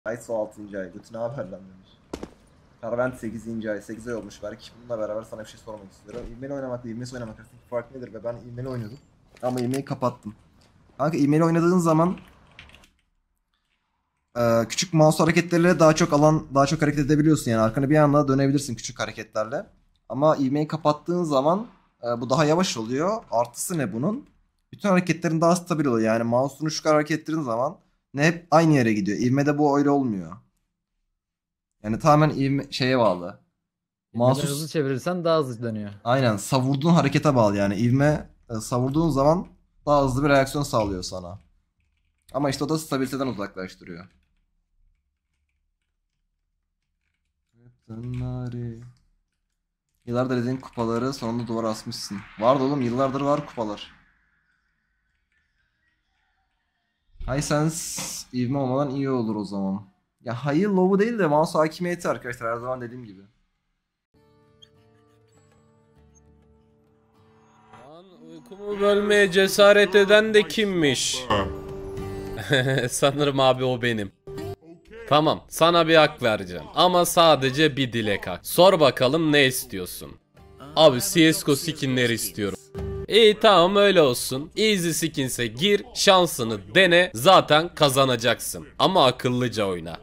Aysu 6. ay. Bütün haber lan demiş. Karvent 8. ay. 8 ay olmuş belki. Bununla beraber sana bir şey sormak istiyorum. İlmeli oynamakla ilmesi oynamak arasındaki fark nedir? Ve ben ilmeli oynuyordum. Ama ilmeği kapattım. Kanka ilmeli oynadığın zaman küçük mouse hareketleriyle daha çok hareket edebiliyorsun yani arkanı bir anda dönebilirsin küçük hareketlerle. Ama ivmeyi kapattığın zaman bu daha yavaş oluyor. Artısı ne bunun? Bütün hareketlerin daha stabil oluyor. Yani mouse'unu şu kadar hareket ettirdiğin zaman ne hep aynı yere gidiyor. İvmede bu öyle olmuyor. Yani tamamen ivme şeye bağlı. İvmeden Mouse'u hızlı çevirirsen daha hızlı dönüyor. aynen savurduğun harekete bağlı yani. İvme savurduğun zaman daha hızlı bir reaksiyon sağlıyor sana. Ama işte o da stabiliteden uzaklaştırıyor. Nari. Yıllardır dediğin kupaları sonunda duvara asmışsın. Vardı oğlum yıllardır var kupalar. Hisense ivme olmadan iyi olur o zaman. Ya hayır low'u değil de mouse hakimiyeti arkadaşlar her zaman dediğim gibi. Lan uykumu bölmeye cesaret eden de kimmiş? Sanırım abi o benim. Tamam, sana bir hak vereceğim. Ama sadece bir dilek hak. Sor bakalım ne istiyorsun? Abi CSGO skinleri istiyorum. İyi tamam öyle olsun. Easy skins'e gir, şansını dene, zaten kazanacaksın. Ama akıllıca oyna.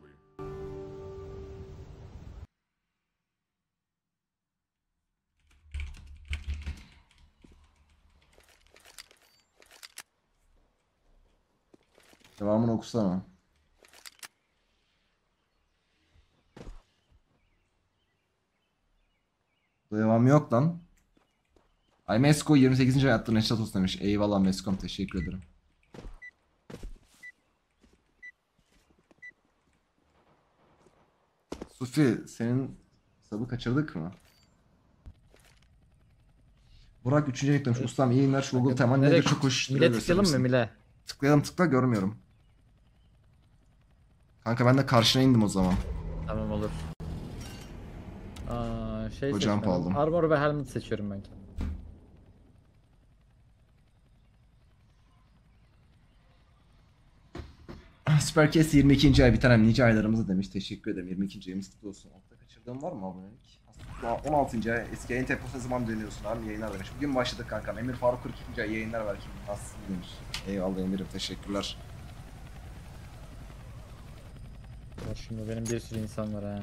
Devamını okusana. Devamı yok lan. Ay Mesko 28. ay attığın eşat olsun demiş. Eyvallah Meskom teşekkür ederim. Sufi senin hesabı kaçırdık mı? Burak 3. ayıklamış. Ustam iyi yayınlar şu Google teman nedir çok hoş. Mile tıklayalım mı Mile? Tıklayalım tıkla görmüyorum. Kanka ben de karşına indim o zaman. Tamam olur. Şey Hocam seçmedim. aldım. Armor ve helmet seçiyorum ben kendim. Supercast 22. ay bir tanem nice aylarımızı demiş. Teşekkür ederim. 22. ayımız kutlu olsun. Altta kaçırdığım var mı abonelik? Aslında 16. ay eski yayın temposuna zaman dönüyorsun abi yayınlar demiş. Bugün başladık kankam. Emir Faruk 42. ay yayınlar var kim nasılsın demiş. Eyvallah Emir'im teşekkürler. Ya şimdi benim bir sürü insan var ha.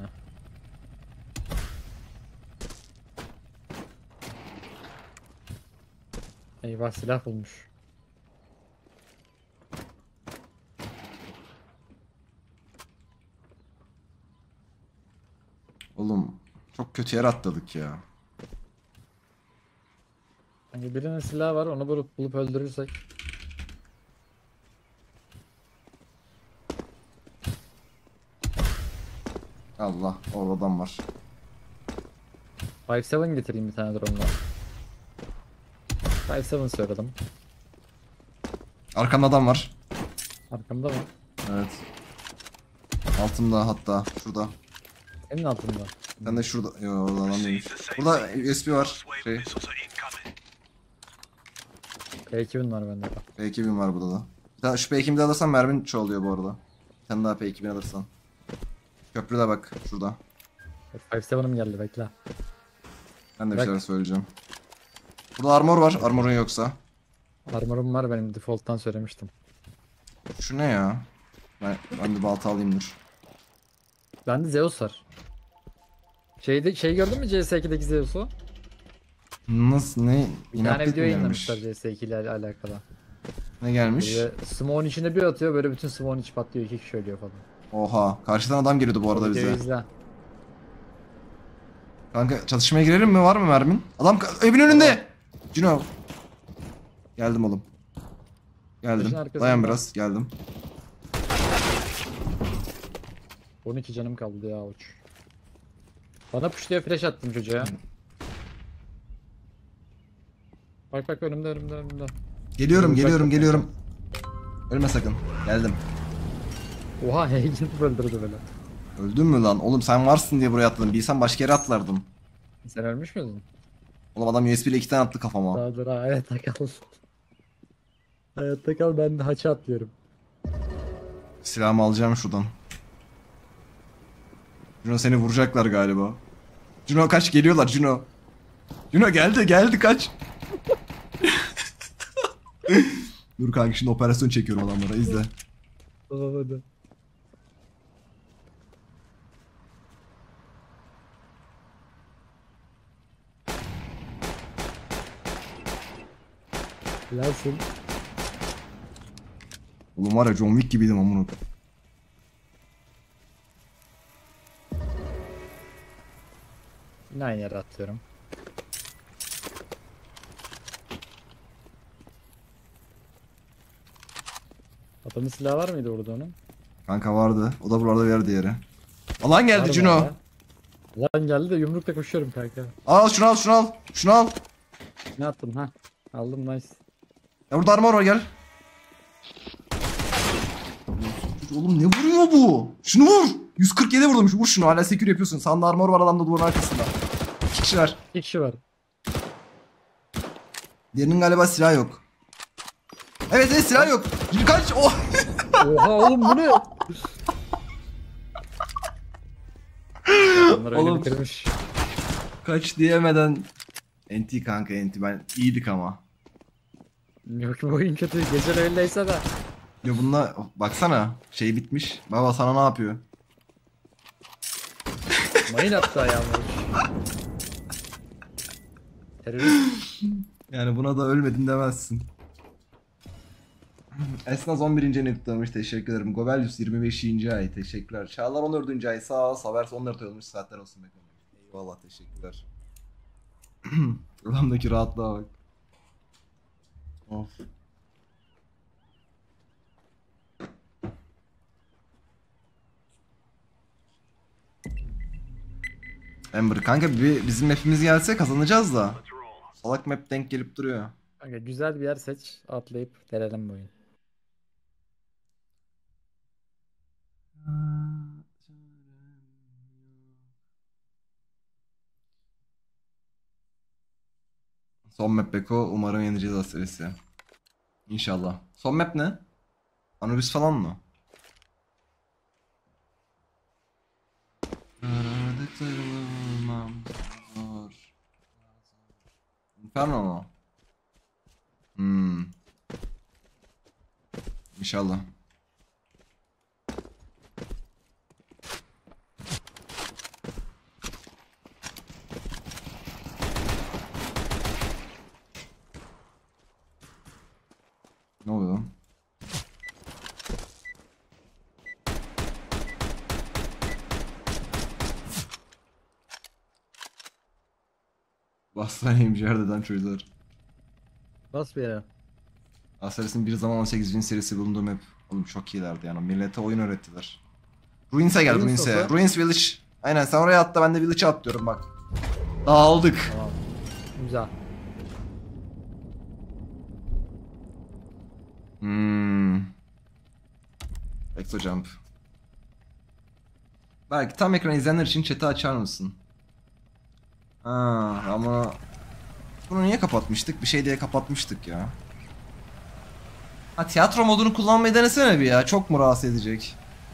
Eyvah silah bulmuş. Oğlum çok kötü yer atladık ya. Hani birinin silahı var onu bulup öldürürsek. Allah orada adam var. 5-7 getireyim bir tane drone'la. 5-7 söyledim. Arkamda adam var. Arkamda mı? Evet. Altımda hatta şurada. Senin altında. Sen de şurada. Yo orada adam değilmiş. Burada USB var. Şey. P2000 var bende. P2000 var burada da. Sen şu P2000'de alırsan mermin çoğalıyor bu arada. Sen daha P2000 alırsan. Köprüde bak şurada. 5-7'im geldi bekle. Ben de bir Bak. şeyler söyleyeceğim. Burada armor var. Armorun yoksa. Armorum var benim default'tan söylemiştim. Şu ne ya? Ben de balta alayım dur. Bende Zeus var. Şey gördün mü CS2'deki Zeus'u? Nasıl ne? Bir İnat tane video gelmiş. yayınlamışlar CS2 ile alakalı. Ne gelmiş? Böyle smoke'un içine bir atıyor böyle bütün smoke'un içi patlıyor 2 kişi ölüyor falan. Oha. Karşıdan adam geliyordu bu arada O bize. videoyu izle. Kanka çatışmaya girelim mi? Var mı mermin? Adam evin önünde. Cino. Geldim oğlum. Geldim. Taşın arkasında. Dayan biraz. Geldim. 12 canım kaldı ya uç. Bana pushluyor flash attım çocuğa. Bak önümde. Geliyorum, Bak, geliyorum, bak. geliyorum. Ölme sakın. Geldim. Oha heyecanı öldürdü böyle. Öldün mü lan? Oğlum sen varsın diye buraya atladım. Bilsem başka yere atlardım. Sen ölmüş müydün? Oğlum adam USB ile 2 tane attı kafama. Daha dur hayatta kal. Hayatta kal ben de haça atlıyorum. Silahımı alacağım şuradan. Juno seni vuracaklar galiba. Juno kaç, geliyorlar Juno. Juno geldi kaç. Dur kanka şimdi operasyon çekiyorum adamlara, izle. Tamam hadi. Helalsin. Oğlum var ya John Wick gibiydim amına. Yine aynı yere atıyorum. Adamın silahı var mıydı orada onun? Kanka vardı. O da buralarda bir yerde yere. Alan geldi Var mı Juno. hala? Lan geldi de yumrukla koşuyorum kanka. Al şunu al şunu al. Şunu al. Ne attın ha? Aldım nice. Ya burada armor var, gel. Oğlum ne vuruyor bu? Şunu vur. 147 vurdum. Vur şunu. Hala secure yapıyorsun. Sağında armor var, adamda duvarın arkasında. 2 kişiler. 2 kişi var. Diğerinin galiba silahı yok. Evet silah yok. Kaç. Oh. Oha oğlum bu ne? Onlar öyle Oğlum. bitirmiş. Kaç diyemeden. Enti kanka enti. Ben iyiydik ama. Yok bu oyun kötü. Gece öyleyse de. Ya bununla baksana. Şey bitmiş. Baba sana ne yapıyor? Mayın attı ayağıma. Terörist. Yani buna da ölmedin demezsin. Esnaz 11. ayını kutlamış. Teşekkür ederim. Gobelius 25. ay. Teşekkürler. Çağlar 14. ay. Sağ ol. Savers 14 ay olmuş. Saatler olsun. Bakalım. Eyvallah. Teşekkürler. Adamdaki rahatlığa bak. Of. Ember kanka bizim map'imiz gelse kazanacağız da. Salak map denk gelip duruyor. Kanka güzel bir yer seç. Atlayıp denelim bu oyunu. Son map Beko. Umarım yeneceğiz Asteris'i. İnşallah. Son map ne? Anubis falan mı? Inferno mu? İnşallah. Ne oluyor? Bastan yerden çocuklar. Bas bir yere. Aseris'in bir zaman 18.000 serisi bulunduğu map. Oğlum çok iyilerdi yani. Millete oyun öğrettiler. Ruins'e gel, Ruins Ruins'e. olsa? Ruins Village. Aynen sen oraya atla, ben de Village'e atlıyorum bak. Dağıldık. Tamam. Güzel. Exo Jump. Belki tam ekran izleyenler için chat'i açar mısın? Ha, ama bunu niye kapatmıştık? Bir şey diye kapatmıştık ya. Ha, tiyatro modunu kullanmayı denesene bir ya. Çok mu rahatsız edecek?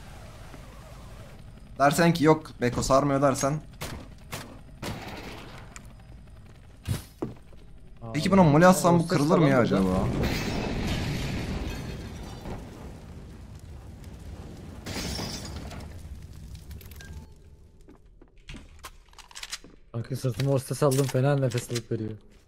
Dersen ki yok Beko sarmıyor dersen. Peki buna mole atsam bu kırılır mı ya acaba? Kanka sırtıma hostes aldım, fena nefes alıp veriyor.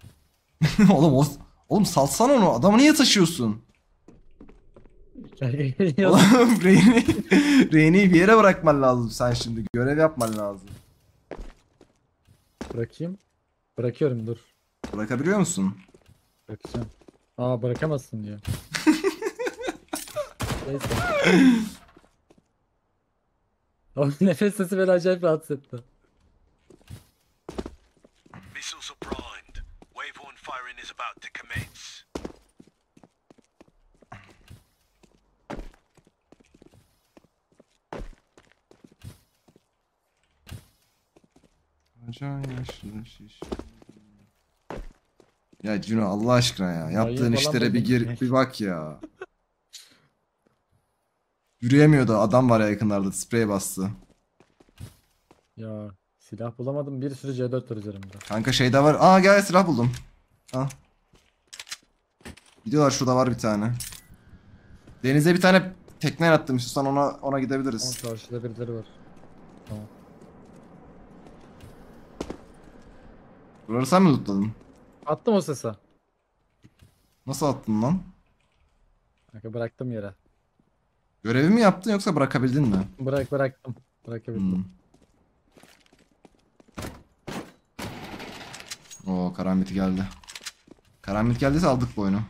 Oğlum salsana onu. Adamı niye taşıyorsun? Kanka geliyor. Oğlum Reyne'yi bir yere bırakman lazım sen şimdi. Görev yapman lazım. Bırakayım. Bırakıyorum dur. Bırakabiliyor musun? Bırakacağım. Aa bırakamazsın diyor. Neyse. O nefes sesi beni acayip rahatsız etti. Missiles are primed. Wave 1 firing is about to commence. Ya Cino Allah aşkına ya. Yaptığın falan işlere bir buldum. gir bir bak ya. Yürüyemiyordu. Adam var ya yakınlarda, sprey bastı. Ya silah bulamadım. Bir sürü C4 var üzerimde. Kanka şeyde var. Aa gel silah buldum. Al. Gidiyorlar, şurada var bir tane. Denize bir tane tekne attım, istiyorsan ona Ama gidebiliriz. karşıda birileri var. Tamam. Buraları sen mi lootladın? Attım o sese. Nasıl attın lan? Kanka bıraktım yere. Görevi mi yaptın yoksa bırakabildin mi? Bıraktım. Bırakabildim. Oo, karambit geldi. Karambit geldiyse aldık bu oyunu.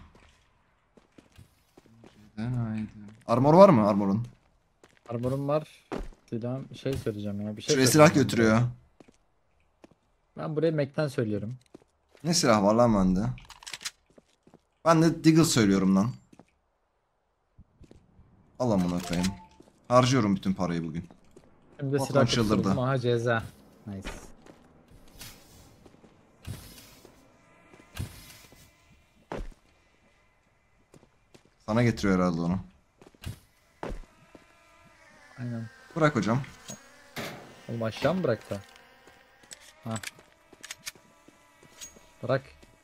Haydi. Armor var mı armorun? Armorum var. Silahım şey söyleyeceğim ya. Bir şey Şuraya söyleyeceğim silah götürüyor. Ben buraya Mac'ten söylüyorum. Ne silah var lan bende? Ben de Deagle söylüyorum lan. Al amına koyayım. Harcıyorum bütün parayı bugün. Şimdi de Volkan silah çıldırdı. kutusu buldum. Aha ceza. Nice. Sana getiriyor herhalde onu. Aynen. Bırak hocam. Oğlum aşağı mı bıraktı? Ha. Bırak.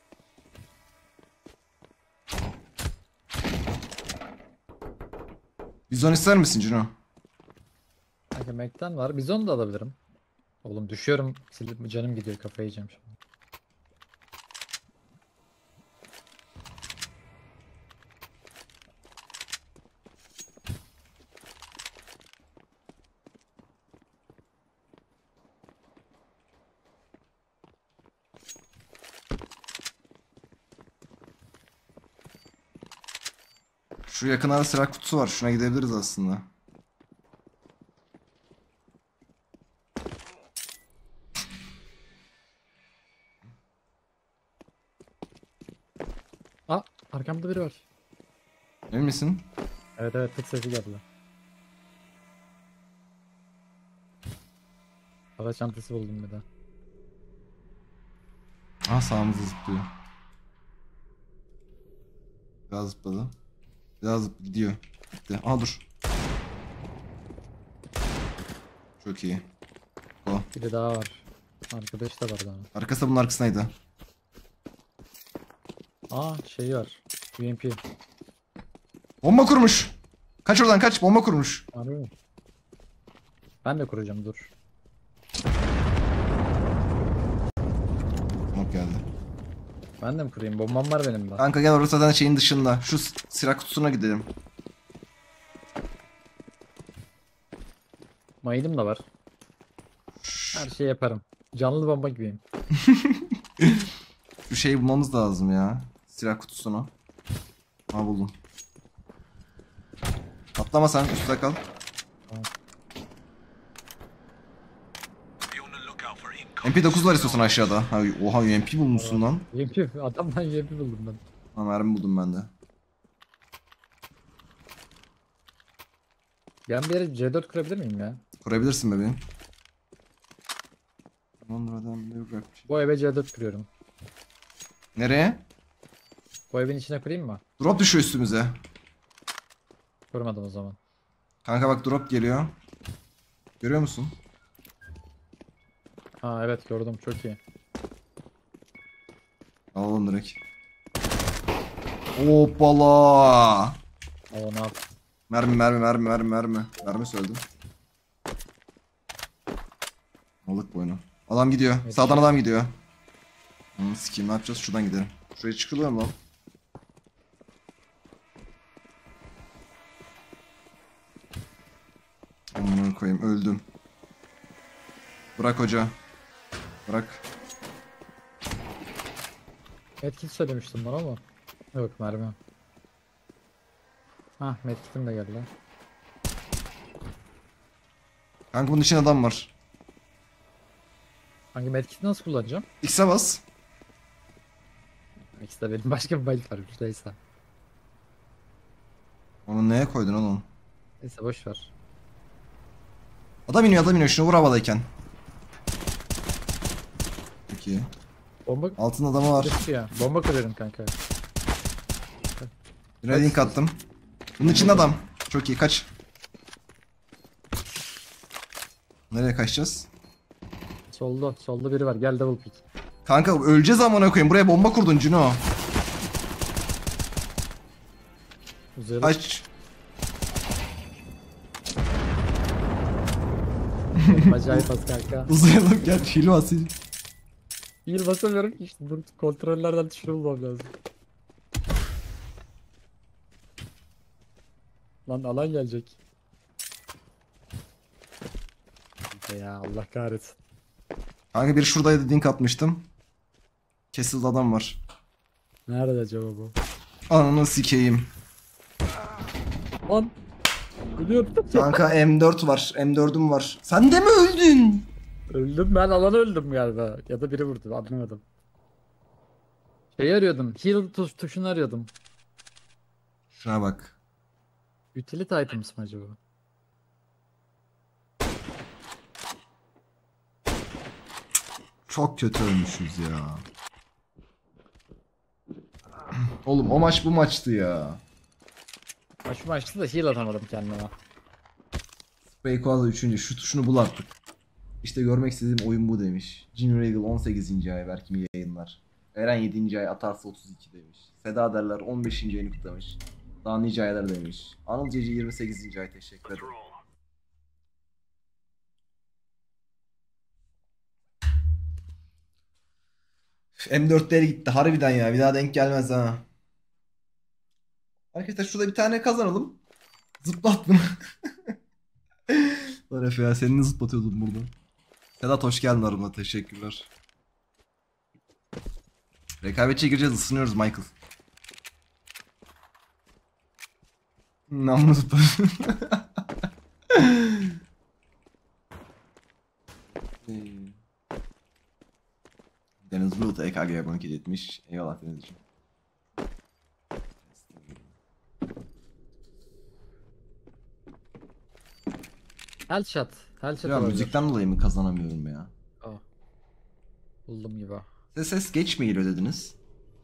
Bizon ister misin Cino? Kanka Mac'ten var. Bizon da alabilirim. Oğlum düşüyorum. Canım gidiyor. Kafayı yiyeceğim şimdi. Şu yakınlarda silah kutusu var. Şuna gidebiliriz aslında. Aa, arkamda biri var. Emin misin? Evet evet, tık sesi geldi. Hava çantası buldum bir de. Aha, sağımızda zıplıyor. Biraz zıpladı. Biraz gidiyor. Gitti. Aha dur. Çok iyi. O. Biri daha var. Arkadaş da var daha. Arkası da bunun arkasındaydı. Aa şey var. UMP. Bomba kurmuş. Kaç oradan kaç. Bomba kurmuş. Harbi mi? Ben de kuracağım, dur. Bomba geldi. Ben de mi kurayım? Bombam var benim de. Kanka gel, orası zaten şeyin dışında. Şu silah kutusuna gidelim. Mayınım da var. Her şeyi yaparım. Canlı bomba gibiyim. Şu şeyi bulmamız lazım ya. Silah kutusunu. Ha, buldum. Atlama sen, üstte kal. Be on the lookout for incoming. MP9 var istiyorsan aşağıda. Ha, oha, UMP bulmuşsun lan. UMP. Adamdan UMP buldum ben. Ha, mermi buldum ben de. Ben bir yere C4 kurabilir miyim ya? Kurabilirsin bebeğim. Londra'dan bir rap. Bu eve C4 kuruyorum. Nereye? Bu evin içine kurayım mı? Drop düşüyor üstümüze. Kurmadım o zaman. Kanka bak, drop geliyor. Görüyor musun? Ha evet, gördüm, çok iyi. Alalım direkt. Hoppala. O ne yap? Mermi. Mermi söyledim. Aldık bu oyunu. Adam gidiyor. Evet. Sağdan adam gidiyor. Sikeyim, ne yapacağız? Şuradan gidelim. Şuraya çıkılıyor mu lan? Amına koyayım, öldüm. Bırak hoca. Bırak. Medkit söylemiştim bana ama. Yok, mermi. Hah, medkitim de geldi. Kanka bunun içinde adam var. Hangi medkiti nasıl kullanacağım? X'e bas. İkisi de benim başka bir bayık varmış, neyse. Onu neye koydun oğlum? Neyse boş ver. Adam iniyor. Şunu vur havadayken. Peki. Bomba Altında adamı var. ya. Bomba kuruyorum kanka. Bir link attım. Bunun içinde adam. Çok iyi, kaç. Nereye kaçacağız? Solda. Solda biri var. Gel double pick. Kanka öleceğiz amına koyayım. Buraya bomba kurdun Cino. Uzayalım. Kaç. Acayip az kanka. Uzayalım gel. Şili basayım. Heal basamıyorum ki işte. Dur kontrollerden tuşunu bulmam lazım. Lan alan gelecek. Ya Allah kahretsin. Kanka biri şuradaydı, dink atmıştım. Kesildi adam var. Nerede acaba bu? Ananı sikeyim. Lan. Ölüyorum. Kanka M4 var. M4'üm var. Sen de mi öldün? Öldüm ben alana öldüm galiba. Ya da biri vurdu anlamadım. Şeyi arıyordum. Heal tuşunu arıyordum. Şuna bak. Utility items mı acaba? Çok kötü ölmüşüz ya. Oğlum o maç bu maçtı ya. Şu maçta da heal atamadım kendime. Sprayquaz'da 3. Şu tuşunu bul artık. İşte görmek istediğim oyun bu demiş. Jim Regal 18. ay Berkimi yayınlar. Eren 7. ay Atarsa 32 demiş. Seda derler 15. ayını kutlamış. Daha nice aylar demiş. Anıl Ceci 28. ay teşekkür ederim. M4'leri gitti harbiden ya. Bir daha denk gelmez ha. Arkadaşlar şurada bir tane kazanalım. Zıplat bunu. Lan Efe ya seni zıplatıyordum burada. Sedat hoş geldin aramda, teşekkürler. Rekabetçiye gireceğiz, ısınıyoruz Michael. Namlu zıplat. Deniz Bulut EKG'ye abone etmiş. Eyvallah Denizciğim. Headshot. Headshot Ya olabilir. müzikten dolayı mı kazanamıyorum ya? Buldum gibi. Ses geç mi geliyor dediniz?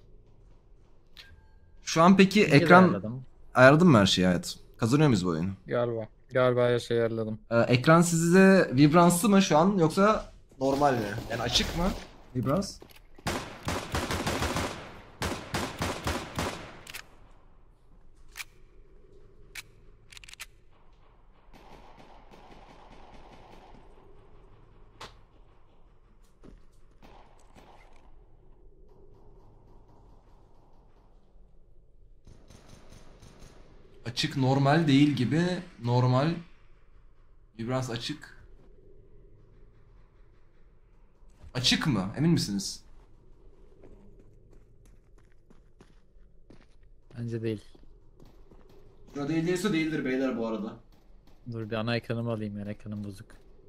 Şu an peki İyi ekran ayarladım. ayarladın mı her şeyi hayatım? Kazanıyor muyuz bu oyunu? Galiba. Galiba her şeyi ayarladım. Ekran size vibranslı mı şu an yoksa normal mi? Yani açık mı? Vibrans? Açık normal değil gibi. Normal. Vibrans açık. Açık mı? Emin misiniz? Bence değil. Şurada değil değilse değildir beyler bu arada. Dur bir ana ekranımı alayım ya. Ekranım bozuk.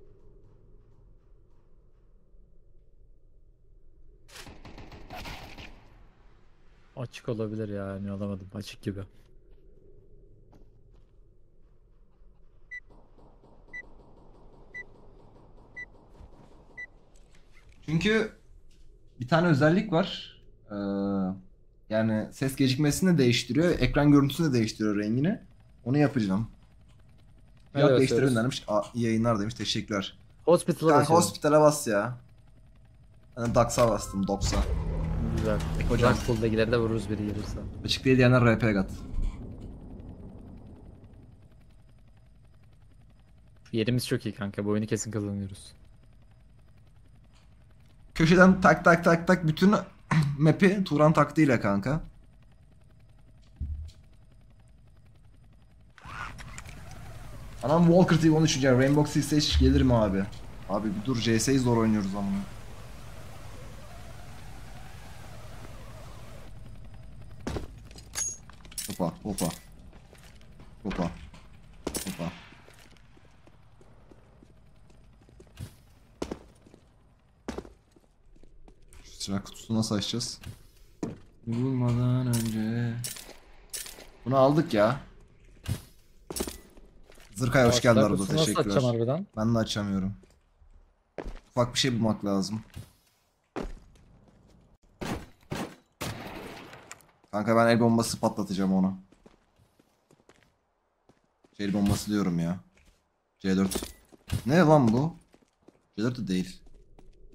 Açık olabilir ya. Emin olamadım. Açık gibi. Çünkü bir tane özellik var. Yani ses gecikmesini de değiştiriyor. Ekran görüntüsünü de değiştiriyor rengini. Onu yapacağım. Fiyat Evet, değiştirelim evet. demiş. İyi yayınlar demiş. Teşekkürler. Hospital'a Kanka basıyorum. hospitale bas ya. Ben Dax'a bastım. Dox'a. Güzel. Hocam. Full'dakileri de vururuz biri gelirse. Açık değil diyenler RP gat. Yerimiz çok iyi kanka. Bu oyunu kesin kazanıyoruz. Köşeden tak tak tak tak bütün map'i Turan taktiğiyle kanka. Anam Walker TV 13. Rainbow Six Siege gelir mi abi? Abi bir dur, CS'yi zor oynuyoruz ama. Hopa hopa. Hopa. Hopa. Şu silah kutusunu nasıl açacağız? Bulmadan önce. Bunu aldık ya. Zırkay hoş geldin arada, Nasıl açacağım teşekkürler. harbiden? Ben de açamıyorum. Ufak bir şey bulmak lazım. Kanka ben el bombası patlatacağım onu. El bombası diyorum ya. C4. Ne lan bu? C4 de değil.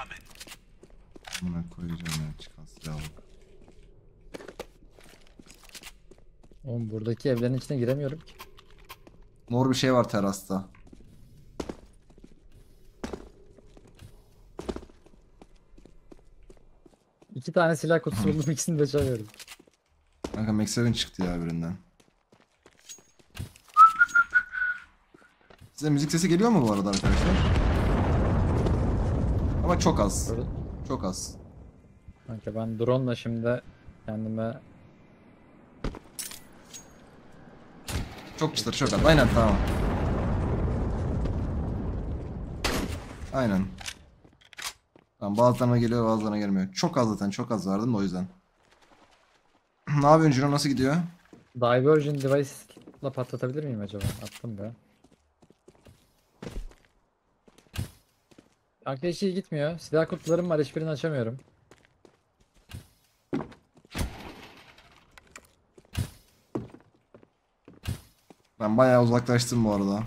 incoming. Buna koyacağım ya, çıkan silah bak. Oğlum buradaki evlerin içine giremiyorum ki. Mor bir şey var terasta. İki tane silah kutusu buldum, ikisini de çalıyorum. Kanka Max çıktı ya birinden. Size müzik sesi geliyor mu bu arada arkadaşlar? Ama çok az. Böyle- Çok az. Kanka ben drone'la şimdi kendime Çok çıtır, çok az. Aynen, tamam. Aynen. Tamam, bazılarına geliyor, bazılarına gelmiyor. Çok az zaten, çok az vardı da o yüzden. Ne yapıyorsun Cino, nasıl gidiyor? Divergent Device'la patlatabilir miyim acaba? Attım be. Kanka hiç iyi gitmiyor. Silah kutularım var, hiçbirini açamıyorum. Ben bayağı uzaklaştım bu arada.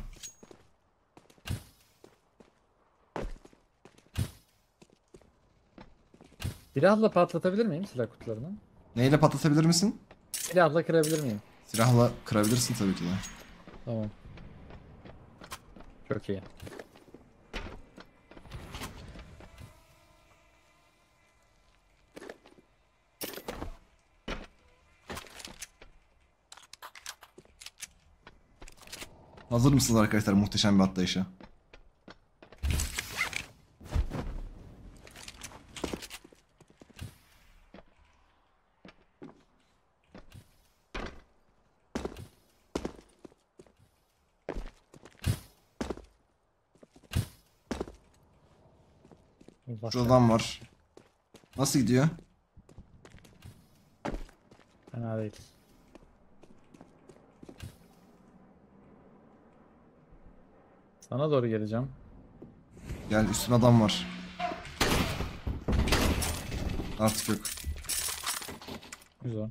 Silahla patlatabilir miyim silah kutularını? Neyle patlatabilir misin? Silahla kırabilir miyim? Silahla kırabilirsin tabii ki de. Tamam. Çok iyi. Hazır mısınız arkadaşlar muhteşem bir atlayışa? Allah Şuradan var. Nasıl gidiyor? fena değil. Sana doğru geleceğim. Gel, üstün adam var. Artık yok. Güzel.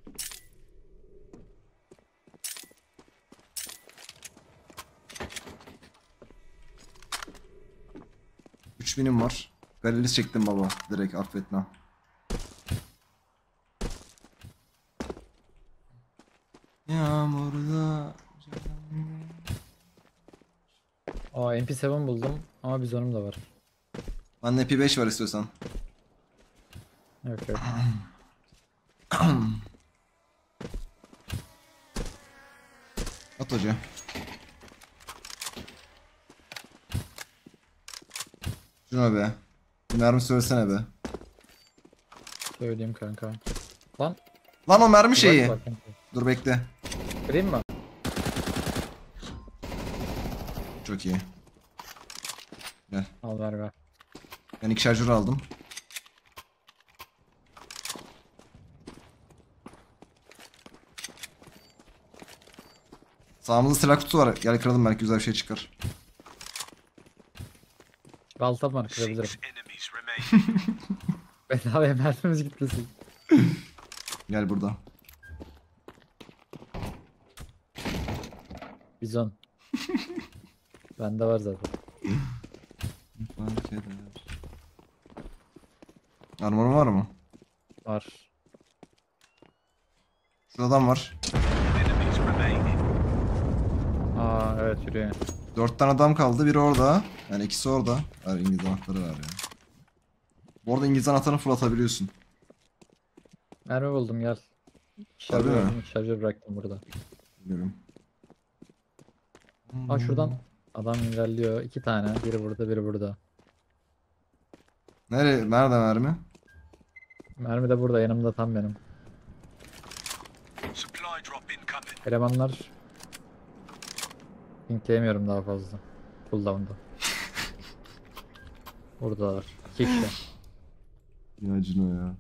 $3000'im var. Galeris çektim baba. Direkt affetmem. Yağmurda. Aa MP7 buldum ama bizonum da var. Bende MP5 var istiyorsan. Yok yok. At hoca. Şuna be. Bir mermi söylesene be. Söyleyeyim kanka. Lan. Lan o mermi şeyi. bak kanka. Dur bekle. Kırayım mı? Çok iyi. Gel. Al ver ver. Ben 2 şarjör aldım. Sağımızda silah kutusu var. Gel kıralım, belki güzel bir şey çıkar. Baltam var, kırabilirim. 6 enemies remain. Bedavaya mermimiz gitmesin. Gel burada. Bizon. Bende var zaten. Armorum var mı? Var. Şurada adam var. Enemies remaining. Aa evet, yürüyor. 4 tane adam kaldı. Biri orada. Yani ikisi orada. Var, İngiliz anahtarı var ya. Bu arada İngiliz anahtarını fırlatabiliyorsun. Mermi buldum, gel. Harbi mi? Şarjör bıraktım burada. Bilmiyorum. Aa şuradan adam ilerliyor. 2 tane. Biri burada, biri burada. Nerede mermi? Mermi de burada, yanımda tam benim. Supply drop incoming. Elemanlar linkleyemiyorum daha fazla. Cooldown'da. Buradalar. 2 kişi. Ya Cino ya.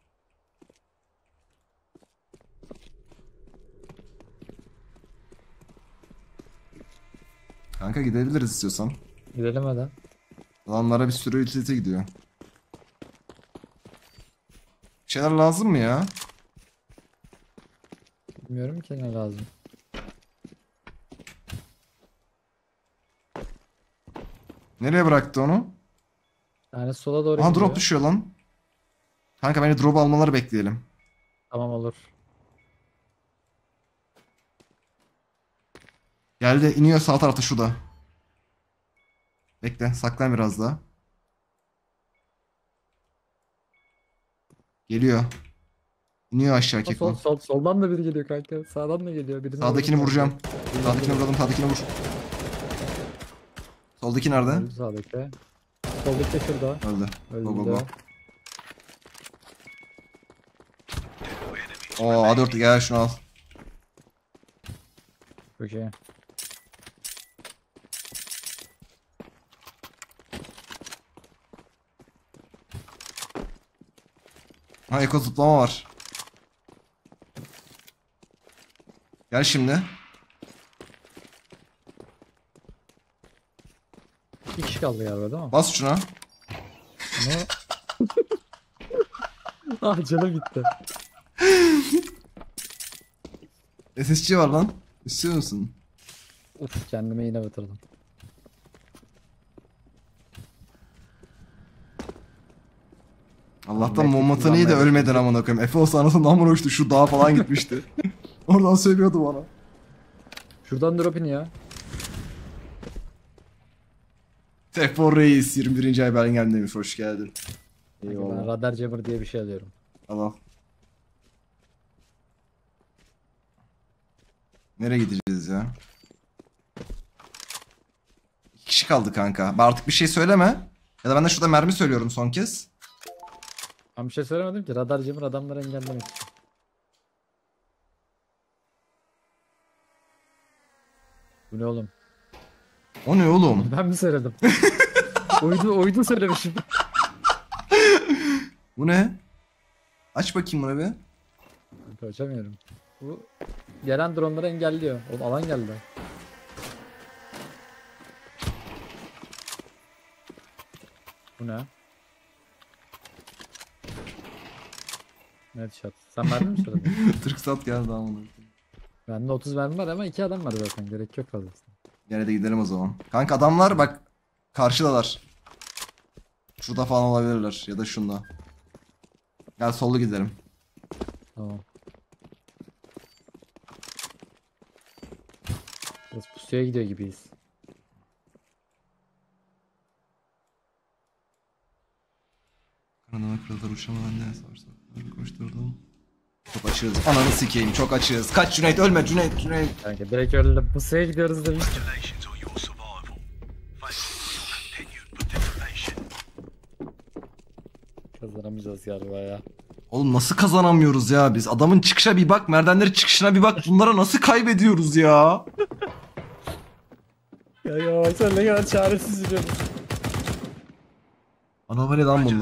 Kanka gidebiliriz istiyorsan. Gidelim hadi. Adamlara bir sürü utility gidiyor. Bir şeyler lazım mı ya? Bilmiyorum ki ne lazım. Nereye bıraktı onu? Yani sola doğru Aha gidiyor. drop düşüyor lan. Kanka bence drop almaları bekleyelim. Tamam olur. Geldi, iniyor sağ tarafta şurada. Bekle, saklan biraz daha. Geliyor. İniyor aşağı Keko. Soldan da biri geliyor kanka. Sağdan da geliyor. Birini Sağdakini vurdum vuracağım. kanka. Sağdakini vuralım, sağdakini vur. Soldaki nerede? Öldü sağdaki. Soldaki de şurada. Öldü. Öldü. Go go go. Oo A4 gel şunu al. Çok iyi. Ha eko zıplama var. Gel şimdi. İki kişi kaldı galiba değil mi? Bas şuna. Ama... ah canım gitti. SSC var lan. İstiyor musun? Uf kendime yine batırdım. Allah'tan Metin Momatan iyi de kullanmaya ölmeden amına koyayım. Efe olsa anasından amına uçtu. Şu dağa falan gitmişti. Oradan söylüyordu bana. Şuradan drop iniyor. Tekfor Reis 21. ay Belgen demiş. Hoş geldin. Ben Eyvallah. radar jammer diye bir şey alıyorum. Al al. Nereye gideceğiz ya? 2 kişi kaldı kanka. Artık bir şey söyleme. Ya da ben de şurada mermi söylüyorum son kez. Ben bir şey söylemedim ki. Radar jammer adamları engellemek için. Bu ne oğlum? O ne oğlum? Ben mi söyledim? Oydu söylemişim. Bu ne? Aç bakayım bunu bir. Açamıyorum. Bu gelen dronları engelliyor. Oğlum alan geldi. Bu ne? Evet shot. Sen verdin mi söyledin? Türksat geldi amına. Bende 30 mermi var ama 2 adam var zaten. Gerek yok fazlasına. Gene de gidelim o zaman. Kanka adamlar bak karşıdalar. Şurada falan olabilirler ya da şunda. Gel sollu gidelim. Tamam. Biraz pusuya gidiyor gibiyiz. Kanadama kırılır uçamadan ne varsa koşturdum. Çok açığız. Ananı sikeyim çok açığız. Kaç Cüneyt ölme Cüneyt. Kanka direkt öldüm. Pusuya gidiyoruz demiş. Congratulations on your survival. Thanks for your continued participation. Kazanamayacağız galiba ya. Oğlum nasıl kazanamıyoruz ya biz? Adamın çıkışa bir bak, merdivenleri çıkışına bir bak. Bunlara nasıl kaybediyoruz ya? Ya sen ne kadar çaresiz yürüyorsun. Anomali lan bunlar.